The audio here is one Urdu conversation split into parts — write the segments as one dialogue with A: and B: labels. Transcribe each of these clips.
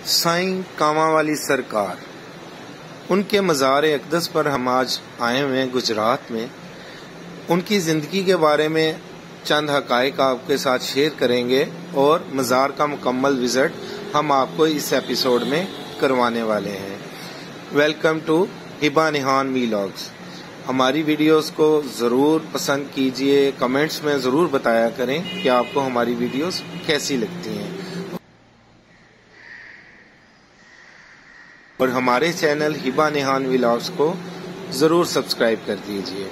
A: سائیں کاماں والی سرکار، ان کے مزار اقدس پر ہم آج آئے ہوئے ہیں گجرات میں۔ ان کی زندگی کے بارے میں چند حقائق آپ کے ساتھ شیئر کریں گے اور مزار کا مکمل وزٹ ہم آپ کو اس ایپیسوڈ میں کروانے والے ہیں۔ Welcome to Hiba Nihan vlogs. ہماری ویڈیوز کو ضرور پسند کیجئے، کمنٹس میں ضرور بتایا کریں کہ آپ کو ہماری ویڈیوز کیسی لگتی ہیں، اور ہمارے چینل ہبا نیہان ویلاگز کو ضرور سبسکرائب کر دیجئے۔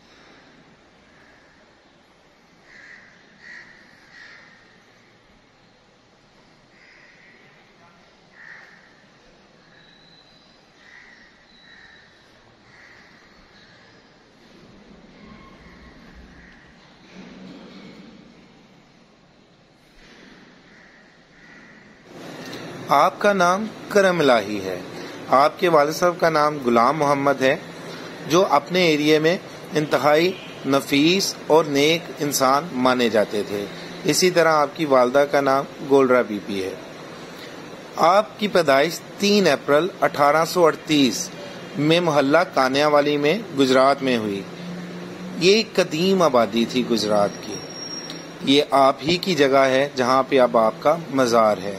A: آپ کا نام کرم الہی ہے۔ آپ کے والد صاحب کا نام غلام محمد ہے، جو اپنے ایریے میں انتہائی نفیس اور نیک انسان مانے جاتے تھے۔ اسی طرح آپ کی والدہ کا نام گولرا بی بی ہے۔ آپ کی پیدائش 3 اپریل 1838 میں محلہ کانیا والی میں گجرات میں ہوئی۔ یہ ایک قدیم آبادی تھی گجرات کی۔ یہ آپ ہی کی جگہ ہے جہاں پہ اب آپ کا مزار ہے۔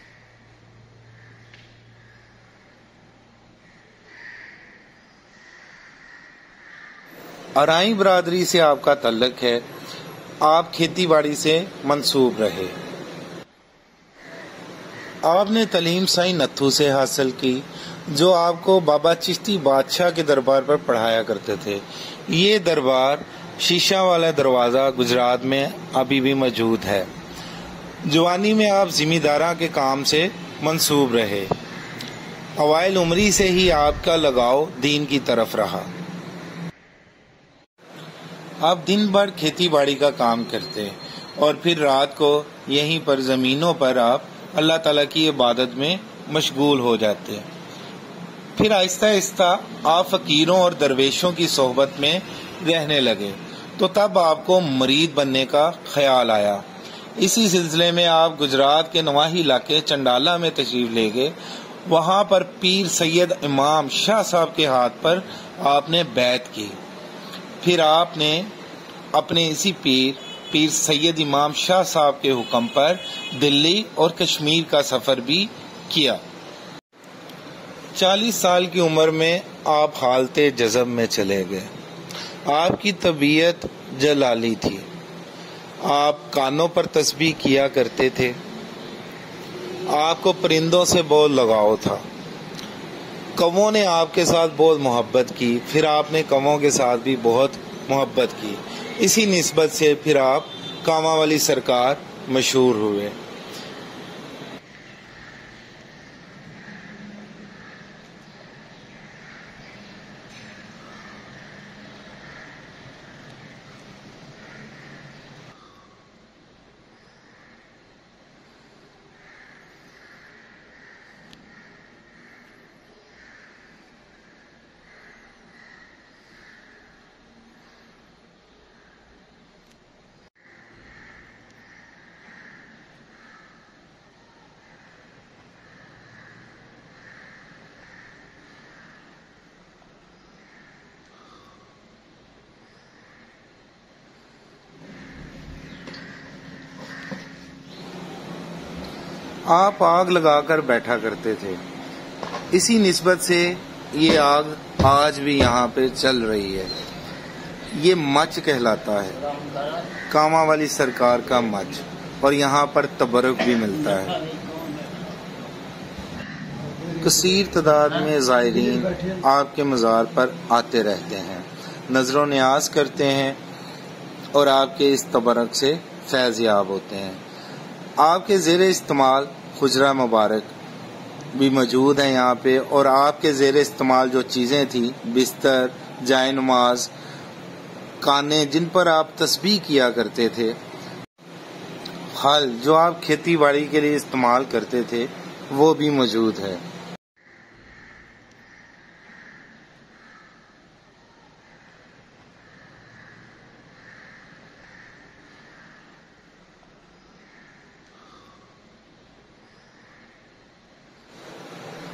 A: ارائیں برادری سے آپ کا تعلق ہے۔ آپ کھیتی باڑی سے منسوب رہے۔ آپ نے تعلیم سائیں نتھو سے حاصل کی، جو آپ کو بابا چشتی بادشاہ کے دربار پر پڑھایا کرتے تھے۔ یہ دربار شیشہ والا دروازہ گجرات میں ابھی بھی موجود ہے۔ جوانی میں آپ زمینداراں کے کام سے منسوب رہے۔ اوائل عمری سے ہی آپ کا لگاؤ دین کی طرف رہا۔ آپ دن بھر کھیتی باڑی کا کام کرتے اور پھر رات کو یہیں پر زمینوں پر آپ اللہ تعالیٰ کی عبادت میں مشغول ہو جاتے۔ پھر آہستہ آہستہ آپ فقیروں اور درویشوں کی صحبت میں رہنے لگے، تو تب آپ کو مرید بننے کا خیال آیا۔ اسی سلسلے میں آپ گجرات کے نواحی علاقے چنڈالہ میں تشریف لے گئے۔ وہاں پر پیر سید امام شاہ صاحب کے ہاتھ پر آپ نے بیعت کی۔ پھر آپ نے اپنے اسی پیر سید امام شاہ صاحب کے حکم پر دلی اور کشمیر کا سفر بھی کیا۔ 40 سال کی عمر میں آپ حالت جذب میں چلے گئے۔ آپ کی طبیعت جلالی تھی۔ آپ کانوں پر تسبیح کیا کرتے تھے۔ آپ کو پرندوں سے بہت لگاؤ تھا۔ کووں نے آپ کے ساتھ بہت محبت کی، پھر آپ نے کووں کے ساتھ بھی بہت محبت کی۔ اسی نسبت سے پھر آپ کاماں والی سرکار مشہور ہوئے۔ آپ آگ لگا کر بیٹھا کرتے تھے۔ اسی نسبت سے یہ آگ آج بھی یہاں پہ چل رہی ہے۔ یہ مچ کہلاتا ہے، کاماں والی سرکار کا مچ، اور یہاں پر تبرک بھی ملتا ہے۔ کثیر تعداد میں زائرین آپ کے مزار پر آتے رہتے ہیں، نظر و نیاز کرتے ہیں اور آپ کے اس تبرک سے فیض یاب ہوتے ہیں۔ آپ کے زیر استعمال حجرہ مبارک بھی موجود ہیں یہاں پہ، اور آپ کے زیر استعمال جو چیزیں تھیں، بستر، جائے نماز، کانے جن پر آپ تسبیح کیا کرتے تھے، ہل جو آپ کھیتی باڑی کے لیے استعمال کرتے تھے، وہ بھی موجود ہے۔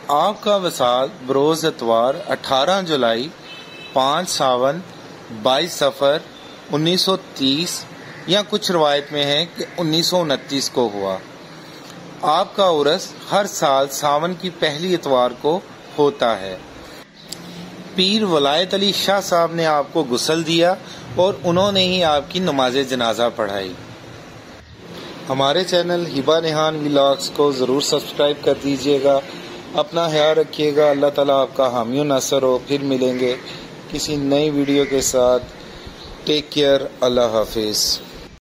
A: آپ کا وصال بروز اتوار 18 جولائی 5 ساون 22 صفر 1930 یا کچھ روایت میں ہے کہ 1929 کو ہوا۔ آپ کا عرس ہر سال ساون کی پہلی اتوار کو ہوتا ہے۔ پیر ولایت علی شاہ صاحب نے آپ کو غسل دیا اور انہوں نے ہی آپ کی نماز جنازہ پڑھائی۔ ہمارے چینل ہبہ ریحان ولاگز کو ضرور سبسکرائب کر دیجیے گا۔ اپنا خیال رکھیے گا۔ اللہ تعالیٰ آپ کا حامی و ناصر ہو۔ پھر ملیں گے کسی نئی ویڈیو کے ساتھ۔ Take care. اللہ حافظ۔